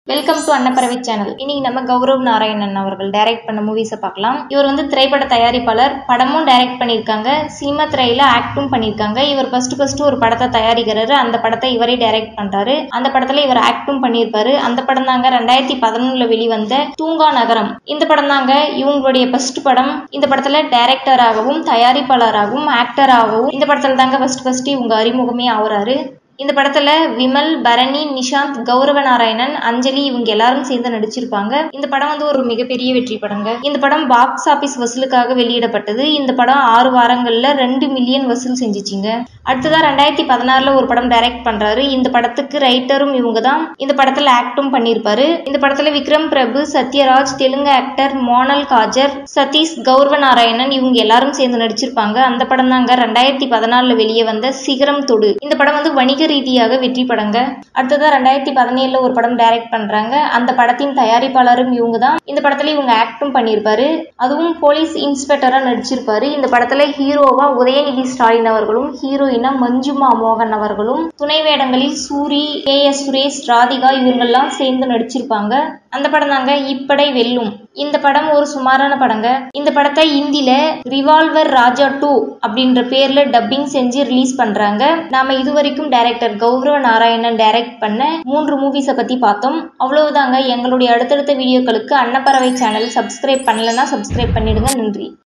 Welcome to அன்னப்பறவை channel. இன்னைக்கு நம்ம கௌரவ் நாராயணன் அவர்கள் டைரக்ட் பண்ண மூவிஸை பார்க்கலாம். இவர் வந்து திரைப்பட தயாரிப்பாளர், படமும் டைரக்ட் பண்ணியிருக்காங்க, சினிமா திரையில ஆக்டும் பண்ணியிருக்காங்க. இவர் ஃபர்ஸ்ட் ஒரு படத்தை தயாரிக்கிறாரு, அந்த படத்தை இவரே டைரக்ட் பண்றாரு. அந்த படத்துல இவர் ஆக்டும் பண்ணியிருப்பாரு. அந்த படம் தாங்க 2011 வெளிவந்த தூங்கா நகரம். இந்த படம் தாங்க இவங்களுடைய ஃபர்ஸ்ட் படம். இந்த படத்துல டைரக்டராகவும் தயாரிப்பாளராகவும் ஆக்டராகவும் இந்த படத்துல தாங்க ஃபர்ஸ்ட் இவங்க அறிமுகமே ஆகுறாரு. இந்த படத்துல விமல், பரணி, நிஷாந்த், கௌரவ நாராயணன், அஞ்சலி இவங்க எல்லாரும் சேர்ந்து நடிச்சிருப்பாங்க. இந்த படம் வந்து ஒரு மிகப்பெரிய வெற்றி படங்க. இந்த படம் பாக்ஸ் ஆபீஸ் வசூலுக்காக வெளியிடப்பட்டது. இந்த படம் 6 வாரங்கள்ல 2 மில்லியன் வசூல் செஞ்சுச்சுங்க. அடுத்ததா 2016 ஒரு படம் டைரக்ட் பண்றாரு. இந்த படத்துக்கு ரைட்டரும் இவங்க தான். இந்த படத்துல ஆக்டும் பண்ணிருப்பாரு. இந்த படத்துல விக்ரம் பிரபு, சத்யராஜ், தெலுங்கு ஆக்டர் மோனல் காஜர், சதீஷ், கௌரவ நாராயணன் இவங்க எல்லாரும் சேர்ந்து நடிச்சிருப்பாங்க. அந்த படம் தாங்க 2014 வெளியே வந்த சிகரம் தொடு. இந்த படம் வந்து வணிக ரீதியாக வெற்றி படங்க. அடுத்ததா 2017 ஒரு படம் டைரக்ட் பண்றாங்க. அந்த படத்தின் தயாரிப்பாளரும் இவங்க தான். இந்த படத்துல இவங்க ஆக்டும் பண்ணிருப்பாரு. அதுவும் போலீஸ் இன்ஸ்பெக்டரா நடிச்சிருப்பாரு. இந்த படத்துல ஹீரோவா உதயநிதி ஸ்டாலின் அவர்களும், ஹீரோயினா மஞ்சுமா மோகன் அவர்களும், துணை வேடங்களில் சூரி, KS சுரேஷ், ராதிகா இவங்கெல்லாம் சேர்ந்து நடிச்சிருப்பாங்க. அந்த படம் தாங்க இப்படை வெல்லும். இந்த படம் ஒரு சுமாரான படங்க. இந்த படத்தை இந்தியில ரிவால்வர் ராஜா 2 அப்படின்ற பேர்ல டப்பிங் செஞ்சு ரிலீஸ் பண்றாங்க. நாம இதுவரைக்கும் டைரக்டர் கௌரவ நாராயணன் டைரக்ட் பண்ண 3 மூவிஸை பத்தி பார்த்தோம். அவ்வளவுதாங்க. எங்களுடைய அடுத்தடுத்த வீடியோக்களுக்கு அன்னப்பறவை சேனல் சப்ஸ்கிரைப் பண்ணலன்னா சப்ஸ்கிரைப் பண்ணிடுங்க. நன்றி.